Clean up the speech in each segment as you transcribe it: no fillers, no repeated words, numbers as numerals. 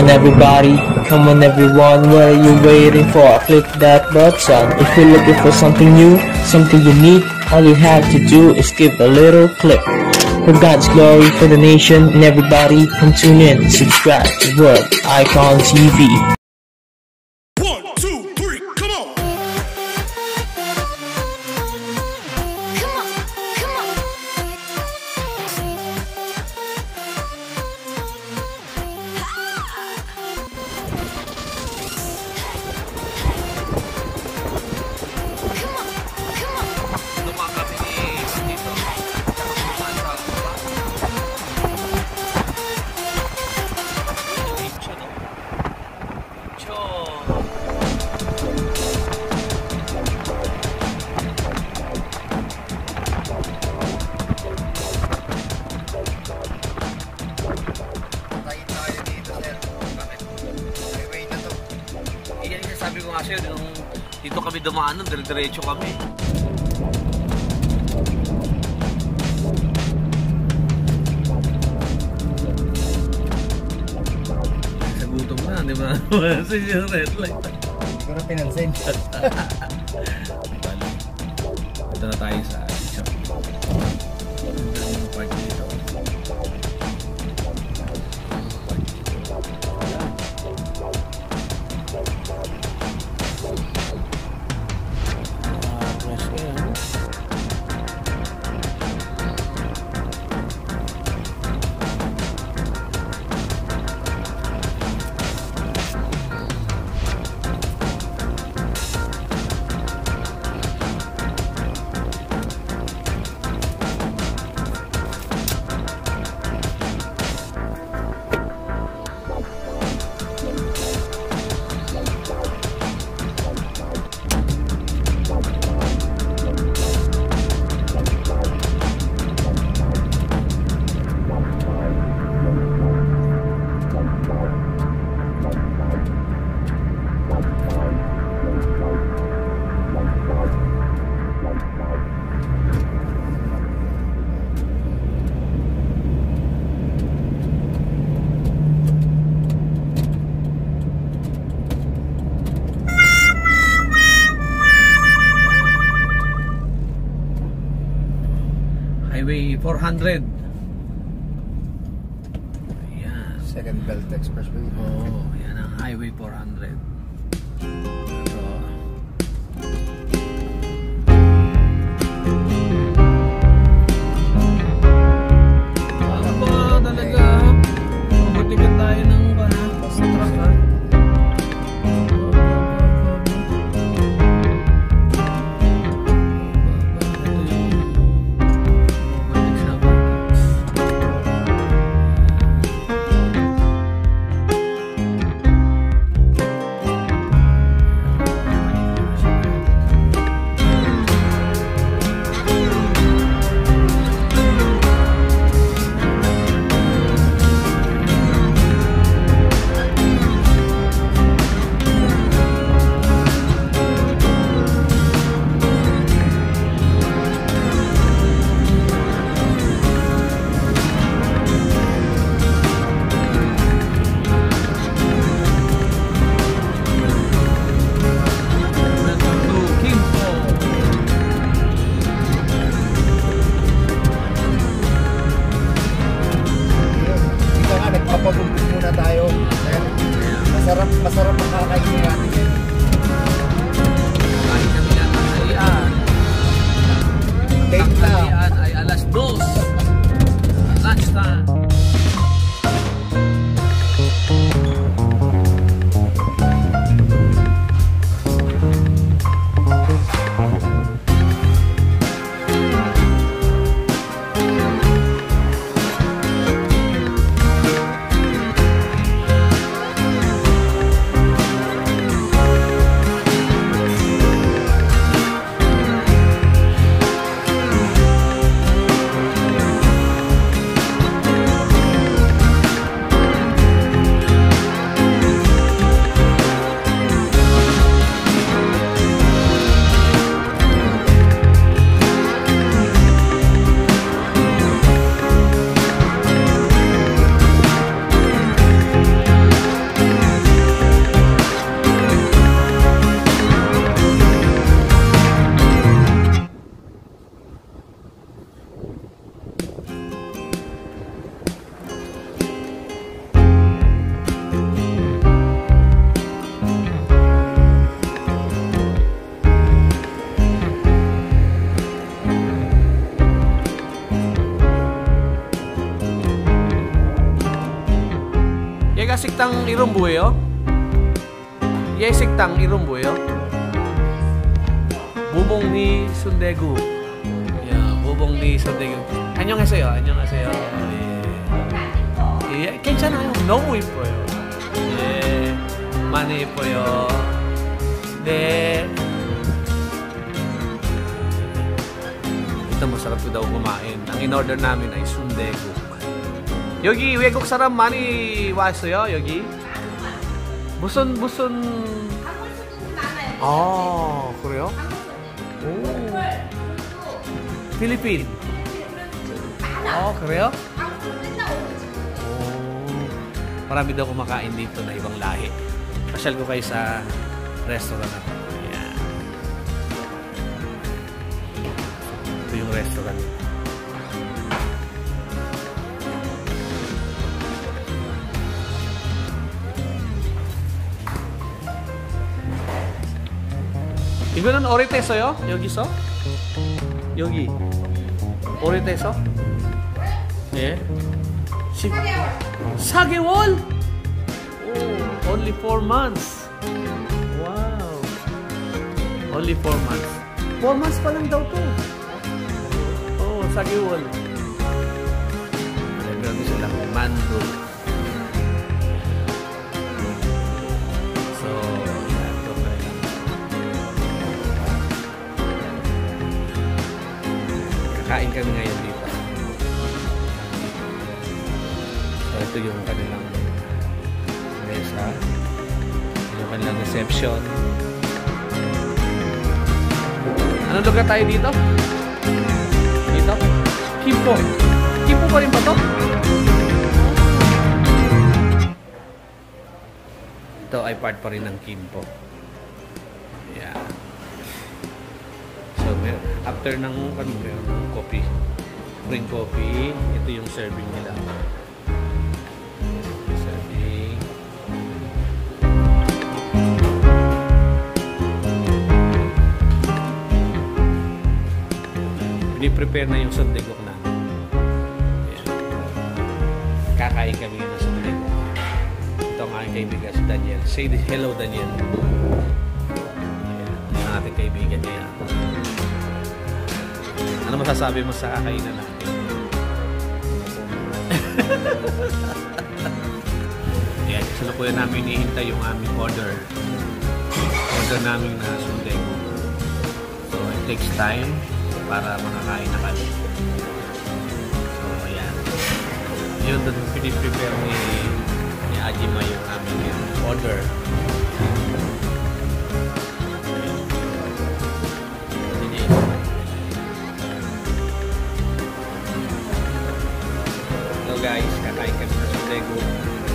on everybody, come on everyone, what are you waiting for? Click that button. If you're looking for something new, something unique, all you have to do is give a little click. For God's glory, for the nation, and everybody, come tune in, subscribe to World Icon TV. Sabi ko nga sa'yo, dito kami dumaan nun, dire-diretso kami. Sa gutom na, di ba? Kasi yung red light. Hindi ko na pinansin. Ito na tayo sa shop. Ito yung park dito. Highway 400. Ayan. Second Belt Expressway. Oh, yan ang Highway 400. Para ba talaga matigan tayo ng sa truck, ha? 식당 이름 뭐예요? 얘 식당 이름 뭐예요? 모봉리 순대국. 야, 모봉리 순대국. 안녕하세요. 안녕하세요. 예. 예, 괜찮아요. 너무 이뻐요. 예, 많이 이뻐요. 네. Ito masarap ko daw kumain. Ang in-order namin ay sundaeguk. 여기 외국 사람 많이 왔어요, 여기? 무슨 한국 수준이 많아요. 아, 그래요? 오. 필리핀. 많아. 그래요? 한국 맨날 오는 집. Oh, marami daw kumakain dito na ibang lahi. Pasyal ko kayo sa restaurant na to. Ayan. Ito yung restaurant. 이거는 오래됐어요? 여기서? 여기 오래돼서? 예. 4개월? Oh, only 4 months. Wow. Only 4 months. 4 months pa lang daw to. Oh, 4개월. Meron silang mando. So, ito pa lang. Kakain kami ngayon dito. So, ito yung kanilang mesa. Yung kanilang reception. Anong lugar tayo dito? Dito? Kimpo. Kimpo pa rin ba to? Ito ay part pa rin ng Kimpo. Yeah. So, after ng coffee, green coffee, ito yung serving nila. Serving. Pini-prepare na yung sundaeguk namin. Ayan. Kakain kami ng sundaeguk. Ito ang aking kaibigan si Daniel. Say hello, Daniel. Ayan. Ang ating kaibigan niya. Ano masasabi mo sa kakainan natin? Ayan, kasalukuyan namin hinihintay yung aming order. Order namin na sundaeguk. So, it takes time para makakain na kami. So, ayan. Yun, doon piniprepare ni Ajima yung aming order. So guys, kakain kami sa sundaeguk.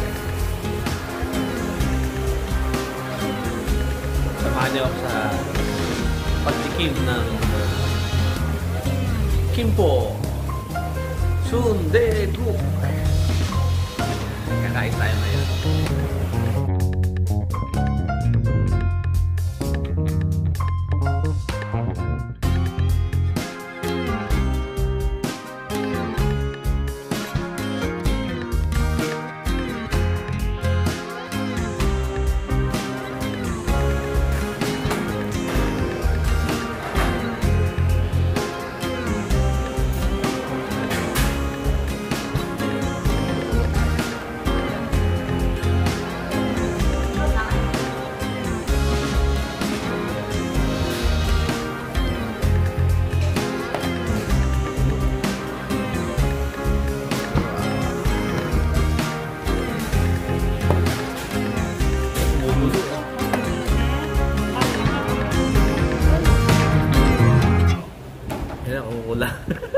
Samahan niyo ako sa pagtikim ng Kimpo Sundaeguk. Kakain tayo ngayon. Wala.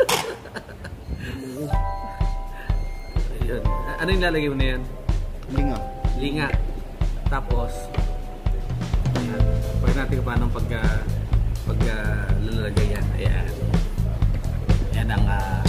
Ayun. Ano yung lalagay mo na yan? Linga. Linga. Tapos, ayan. Pwede natin kung paano lalagay yan. Ayan. Yan ang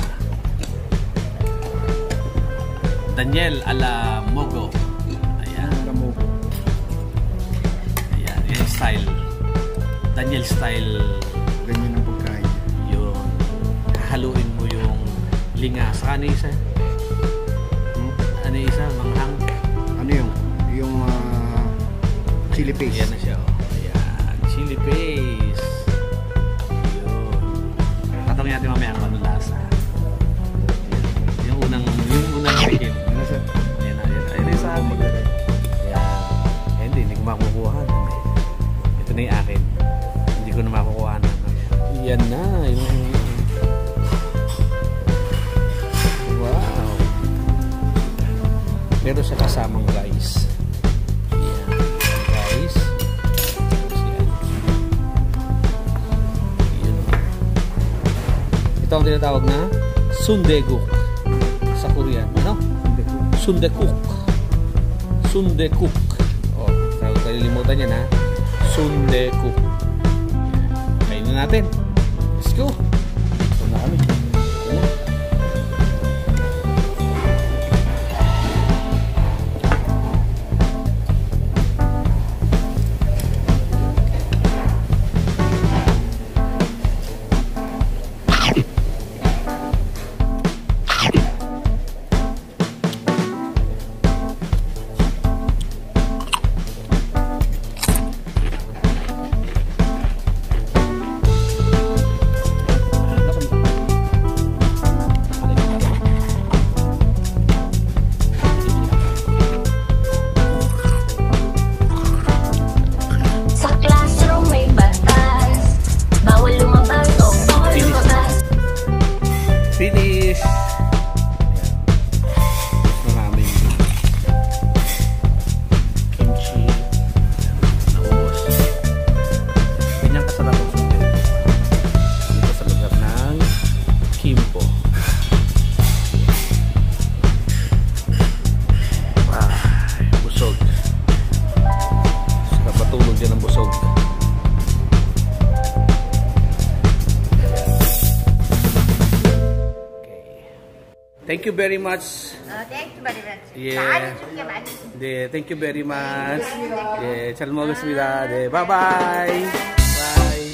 Daniel ala Mogo. Ayan. Lamogo. Ayan. Yan style. Daniel style. Ganyan ang pagkain. Yun. Haluin mo yung linga. Saka ano isa? Ano isa? Manghang? Ano yung? yung chili paste. Ayan na siya. Oh. Ayan. Chili paste. Yun. Tatanungin natin mamaya kung anong lasa. Yung unang chicken. Ano siya? Ayan na. Ayan na sa akin. Ayan. Hindi ko makukuha. Ito na yung akin. Hindi ko na makukuha na. Yan na. Wow. Meron siya kasamang rice. Ayan. Rice. Ayan. Ito ang tinatawag na sundeguk sa Korean. Ano? Sundekuk. Sundekuk. Oh, kalilimutan niya na. Sundekuk. Kainin natin. Let's go. Ito na kami. Ayan. Finish! Gusto namin kimchi. Naubos. Ganyan kasarap ang sundin. Dito sa lugar ng Kimpo. Busog. Sarap matulog din ang busog. Thank you very much. Thank you very much. Yeah. 많이 줄게 많이. 네, thank you very much. 예, 잘 먹었습니다. 네, 바이바이. 바이.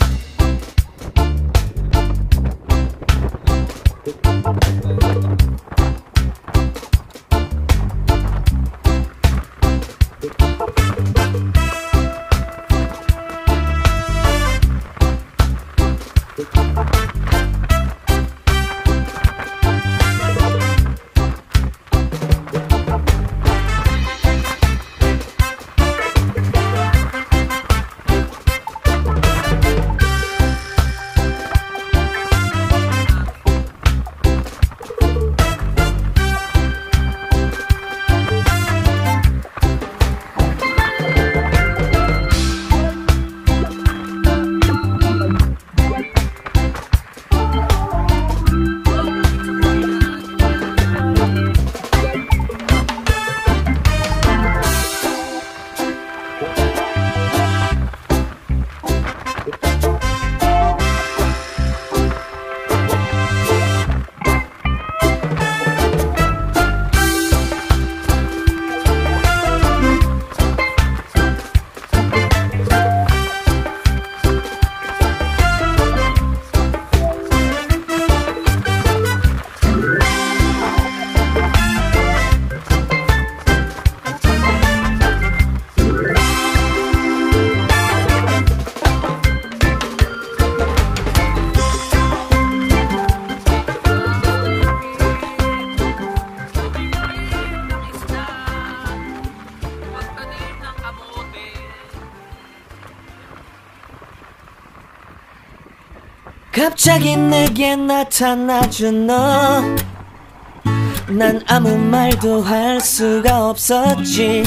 갑자기 내게 나타나준 너, 난 아무 말도 할 수가 없었지.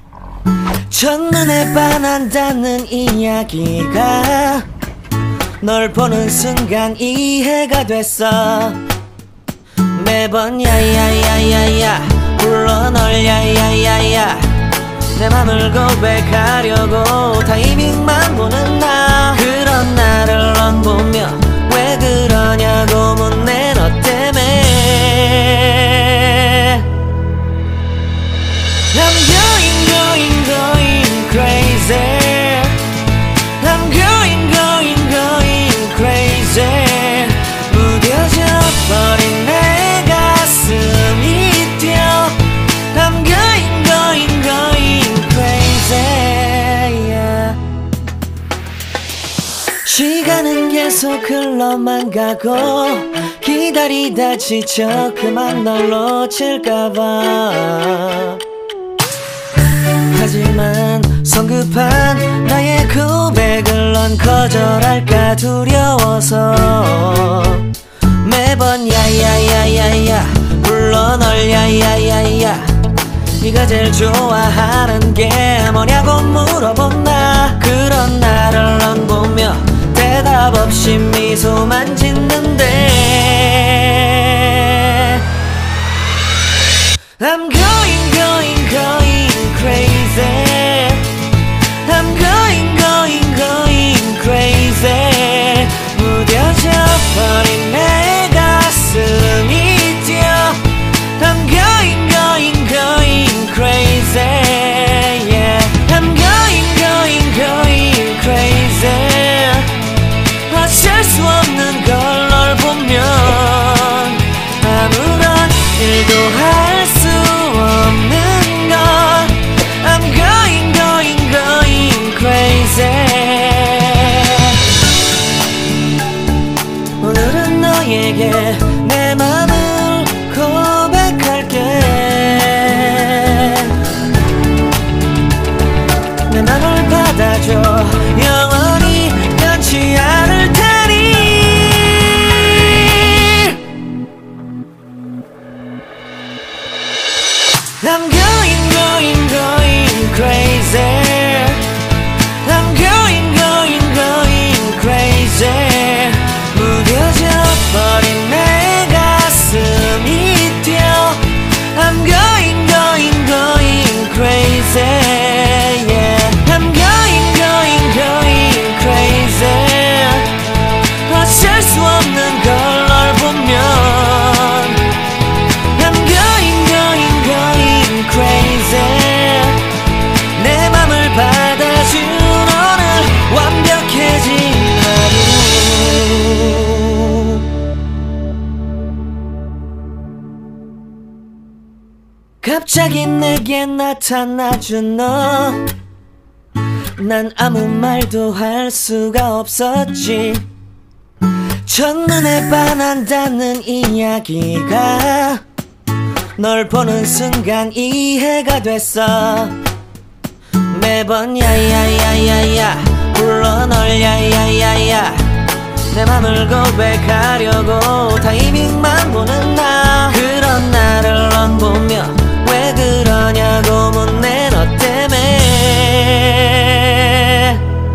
첫눈에 반한다는 이야기가 널 보는 순간 이해가 됐어. 매번 야야야야야 불러 널 야야야야, 내 맘을 고백하려고 타이밍만 보는 나. 그런 나를 넌 보며 왜 그러냐고 묻네. 너 때문에 I'm going crazy. I'm going crazy. 무뎌져 버린 내 가슴이 뛰어. I'm going crazy. 계속 흘러만 가고 기다리다 지쳐 그만 널 놓칠까봐. 하지만 성급한 나의 고백을 넌 거절할까 두려워서 매번 야야야야야 불러 널 야야야야. 네가 제일 좋아하는 게 뭐냐고 물어본다. 그런 나를 넌 보며 대답 없이 미소만 짓는데 I'm going going going crazy. I'm going going going crazy. 무뎌져 버린 내 가슴이 뛰어 I'm going going going crazy. Yeah. I'm going going going crazy. 어쩔 수 없는 걸 널 보면 아무런 일도 할 수 없는 걸 I'm going going going crazy. 오늘은 너에게 내 맘을 고백할게. 내 맘을 받아줘. 영원히 변치 않을 테니. I'm going going going crazy. I'm going going going crazy. 무뎌져 버린 내 가슴이 뛰어 I'm going going going crazy. Yeah. I'm going going going crazy. 어쩔 수 없는 걸 널 보면 I'm going going going crazy. 내 맘을 받아준 오늘 완벽해진 하루. 갑자기 내게 나타나준 너. 난 아무 말도 할 수가 없었지. 첫눈에 반한다는 이야기가 널 보는 순간 이해가 됐어. 매번 야야야야야 불러 널 야야야야. 내 맘을 고백하려고 타이밍만 보는 나. 그런 나를 넌 보며 왜 그러냐고 묻네 너 때문에.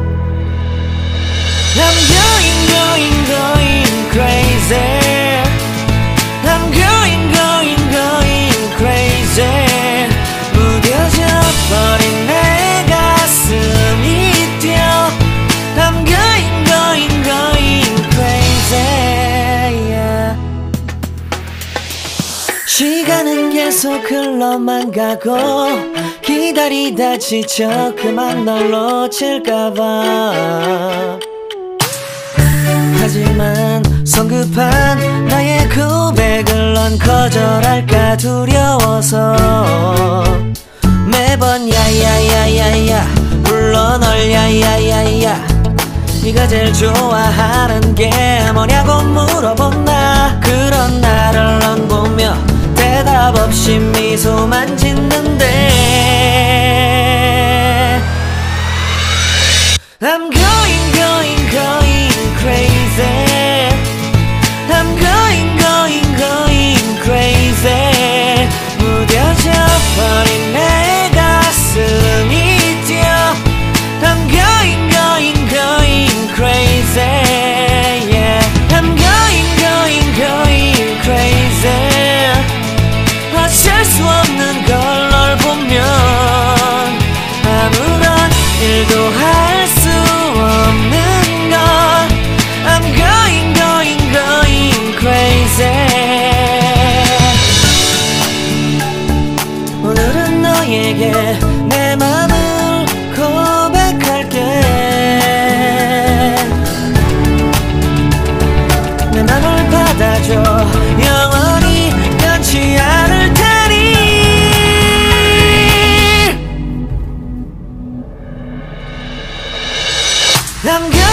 I'm going going going crazy. I'm going going going crazy. 무뎌져 버린 내 가슴이 뛰어 I'm going going going crazy. Yeah. 시간은 계속 흘러만 가고 기다리다 지쳐 그만 널 놓칠까봐. 하지만 성급한 나의 고백을 넌 거절할까 두려워서 매번 야야야야야 불러 널 야야야야. 네가 제일 좋아하는 게 뭐냐고 물어본다. 그런 나를 넌 보며 대답 없이 미소만 짓는데 I'm going going going crazy. I'm going going going crazy. 무뎌져 버린 내 가슴이 뛰어 I'm going going going crazy. Yeah. I'm going going going crazy. 어쩔 수 없는 걸 널 보면 아무런 일도 할 수 없는 걸 I'm going going going crazy. 오늘은 너에게 내 맘을 고백할게. 내 맘을 받아줘. 영원히 변치 않을 테니. I'm